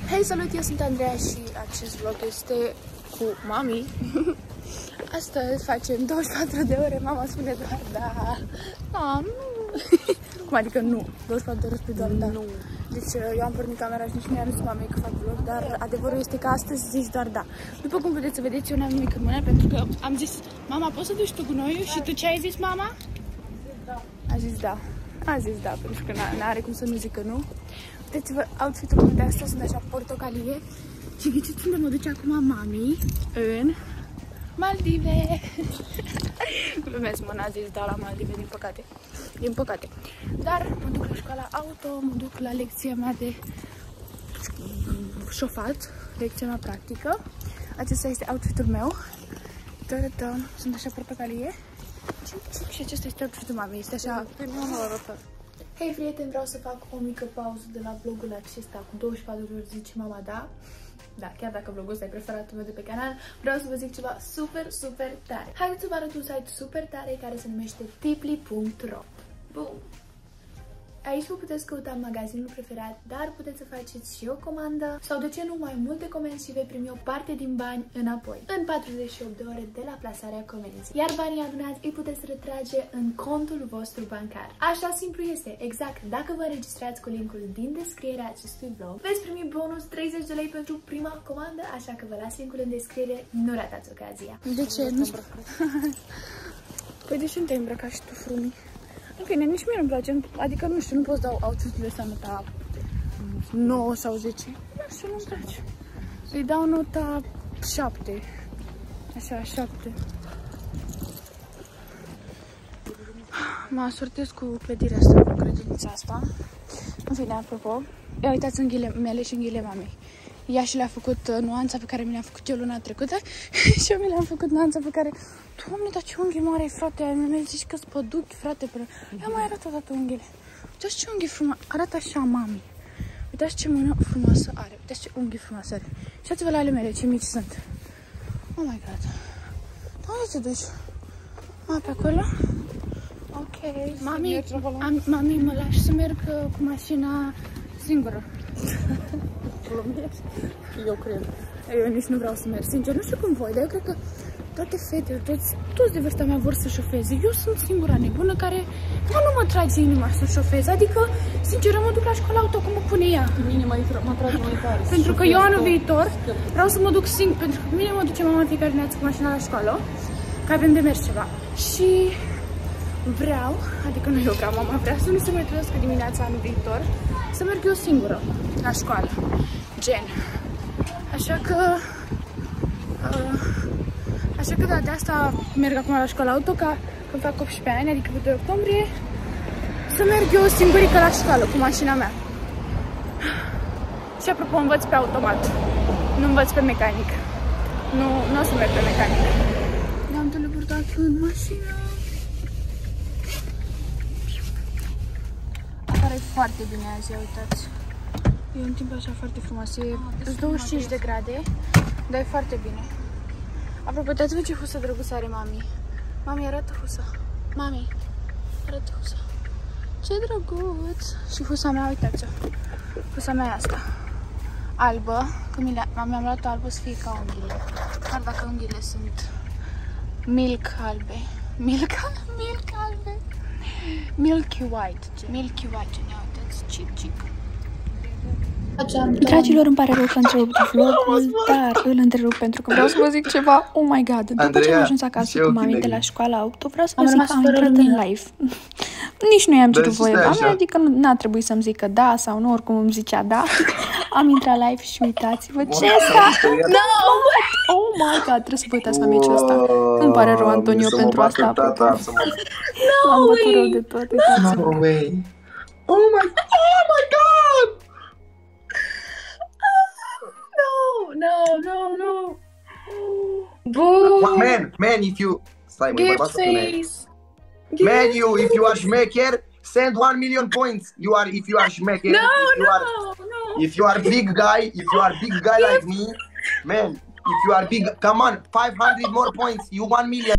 Hei, salut, eu sunt Andreea și acest vlog este cu mami. Astăzi facem 24 de ore, mama spune doar da. Nu. Cum adică nu? 24 de ore spune doar da. Nu. Deci eu am pornit camera și nici nu i-am zis mamei că fac vlog, dar adevărul este că astăzi zici doar da. După cum puteți să vedeți, eu n-am nimic în mână pentru că am zis, mama, poți să duci tu gunoiul? Și tu ce ai zis, mama? Da. A zis da. A zis da, pentru că n-are cum să nu zică nu. Uitați-vă, outfit-ul meu de astăzi sunt așa portocalie. Și ghiciți unde mă duce acum mami? În Maldive. Glumesc, mă, n-a zis da la Maldive, din păcate. Din păcate. Dar mă duc la școala auto, mă duc la lecția mea de șofat, lecția mea practică. Acesta este outfit-ul meu. Sunt așa portocalie. Și acesta este outfit-ul mamei. Este așa... Hei, prieteni, vreau să fac o mică pauză de la vlogul acesta cu 24 de ore, zice mama da. Da, chiar dacă vlogul ăsta e preferatul meu de pe canal, vreau să vă zic ceva super tare. Haideți să vă arăt un site super tare care se numește tiply.ro. Bum! Aici vă puteți căuta magazinul preferat, dar puteți să faceți și o comandă sau, de ce nu, mai multe comenzi și vei primi o parte din bani înapoi în 48 de ore de la plasarea comenzii. Iar banii adunați îi puteți retrage în contul vostru bancar. Așa simplu este, exact. Dacă vă înregistrați cu linkul din descrierea acestui vlog, veți primi bonus 30 de lei pentru prima comandă, așa că vă las linkul în descriere, nu ratați ocazia. De ce? Nu știu. Păi de ce nu te-ai îmbrăcat și tu, frumii? În fine, nici mie nu-mi place, adică nu știu, nu pot să dau outfit-ul ăsta nota 9 sau 10. Nu știu, nu-mi place. Îi dau nota 7. Așa, 7. Mă asortez cu clădirea asta, cu grădinița asta. În fine, apropo, ia uitați unghiile mele și unghiile mamei. Ea și le-a făcut nuanța pe care mi le-am făcut eu luna trecută și eu mi le-am făcut nuanța pe care... Doamne, dar ce unghii mare ai, frate! Mi-ai zis că-s păduchi, frate, până... Ia mai arată toate unghiile. Uitați ce unghii frumoase. Arată așa, mami. Uitați ce mână frumoasă are. Uitați ce unghii frumoase are. Și uitați-vă la ale mele, ce mici sunt. Oh my god. Unde te duci? Pe acolo? Ok. Mami, mă lași să merg cu mașina singură. Eu cred. Eu nici nu vreau să merg. Sincer, nu știu cum voi, dar eu cred că toate fetele, toți de vârsta mea vor să șofeze. Eu sunt singura nebună care nu mă trage inima să șofez. Adică, sincer, eu mă duc la școala auto cum mă pune ea. Mine mă trage mai tare. Pentru că eu anul viitor vreau să mă duc singur. Pentru că mine mă duce mama în fiecare dimineață cu mașina la școală, că avem de mers ceva. Și vreau, adică nu eu vreau, mama vrea să nu se mai trezească dimineața anul viitor, să merg eu singură la școală. Gen. Așa că da, de asta merg acum la școala auto, ca când fac 18 ani, adică pe 2 octombrie, să merg eu singurică la școală cu mașina mea. Și apropo, învăț pe automat. Nu învăț pe mecanic. Nu o să merg pe mecanic. Ne-am teleportat în mașină. Afară e foarte bine azi, ia uitați. E un timp așa foarte frumos, e 25 de grade, dar e foarte bine. Apropo, uitați-vă ce husă drăguță are mami. Mami, arată husa. Mami, arată husa. Ce drăguț! Și husa mea, uitați-o. Husa mea e asta. Albă, că mi-am luat albă să fie ca unghiile. Dar dacă unghiile sunt milk albe. Milk albe. Milky white. Milky white, ne uitați, chip. Dragilor, îmi pare rău că întrerup vlogul, dar îl întrerup pentru că vreau să vă zic ceva. Oh my god, după ce am ajuns acasă cu mami de la școala auto, vreau să vă zic că am intrat în live. Nici nu i-am cerut voie mami, adică n-a trebuit să-mi zică da sau nu, oricum îmi zicea da. Am intrat live și uitați-vă ce asta! Oh my god, trebuie să vă uitați la meciul ăsta. Îmi pare rău, Antonio, pentru asta. Am bătut rău de tot, uitați-vă. Oh my god! No. Boo! Man, if you... Stai, Give face! Man, if you are schmecker, send 1 million points. If you are schmecker, if you are big guy like me, man, if you are big, come on, 500 more points, you 1 million.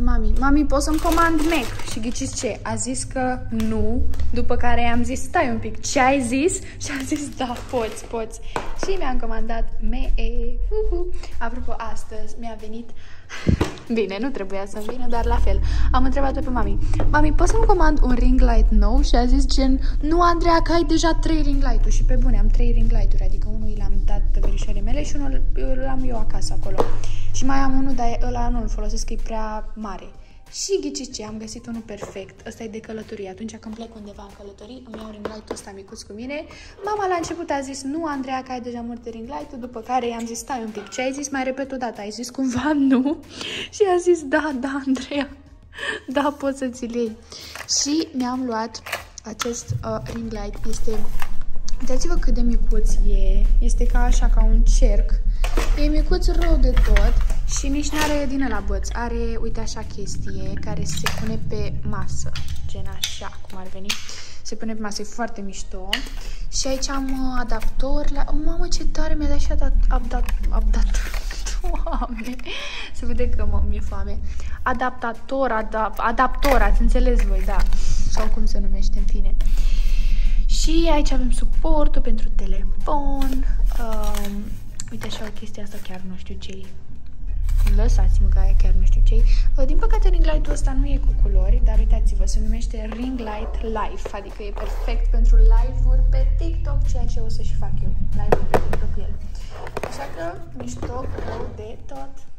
mami, mami, poți să-mi comand Mac? Și ghiciți ce? A zis că nu, după care i-am zis, stai un pic, ce ai zis? Și a zis, da, poți. Și mi-am comandat Mac. Apropo, astăzi mi-a venit... Bine, nu trebuia să vină, dar la fel. Am întrebat-o pe mami. Mami, poți să-mi comand un ring light nou? Și a zis gen, nu, Andreea, că ai deja 3 ring light-uri. Și pe bune, am 3 ring light-uri, adică unul l-am dat verișoarei mele și unul l-am eu acasă acolo. Și mai am unul, dar ăla nu-l folosesc, că e prea mare. Și ghiciți ce? Am găsit unul perfect. Ăsta e de călătorie. Atunci când plec undeva în călătorii, îmi iau ring light-ul ăsta micuț cu mine. Mama la început a zis, nu, Andreea, că ai deja multe ring light-uri, după care i-am zis, stai un pic, ce ai zis? Mai repet o dată, ai zis cumva nu? Și a zis, da, Andreea, da, poți să ți-l iei. Și mi-am luat acest ring light. Uitați-vă cât de micuț e. Este ca așa, ca un cerc. E micuț rău de tot și nici n-are din ăla băț. Are, uite așa, chestie care se pune pe masă. Gen așa, cum ar veni. Se pune pe masă, e foarte mișto. Și aici am adaptor la... Mamă, ce tare, mi-a dat și Doamne, se vede că mi-e foame. Adaptor, ați înțeles voi, da. Sau cum se numește, în fine. Și aici avem suportul pentru telefon. Uite așa, chestia asta chiar nu știu ce-i. Lăsați-mă că aia chiar nu știu ce-i. Din păcate ring light-ul ăsta nu e cu culori, dar uitați-vă, se numește Ring Light Live. Adică e perfect pentru live-uri pe TikTok, ceea ce o să și fac eu. Live-uri pe TikTok cu el. Așa că mișto rău de tot.